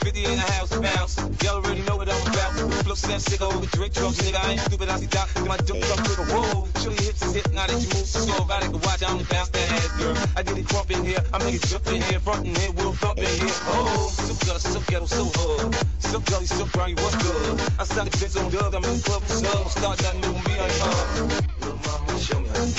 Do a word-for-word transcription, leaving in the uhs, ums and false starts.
fifty in the house, bounce. Y'all already know what I'm about. Flow snap, sick over drink drugs, nigga. I ain't stupid, I see doc. My dope up with a whoa. Show your hips is hit, now that you move so slow. I can watch, I'm bounce that ass, girl. I get it crump in here, I make it jump in here, front in here, we'll thump in here. Oh, so gutter, so ghetto, so hard. So gully, so grimy, what's good? I sound the bitch on dub, I'm in the club, snub. Start that new me, I'm hard. Little mama, show me how to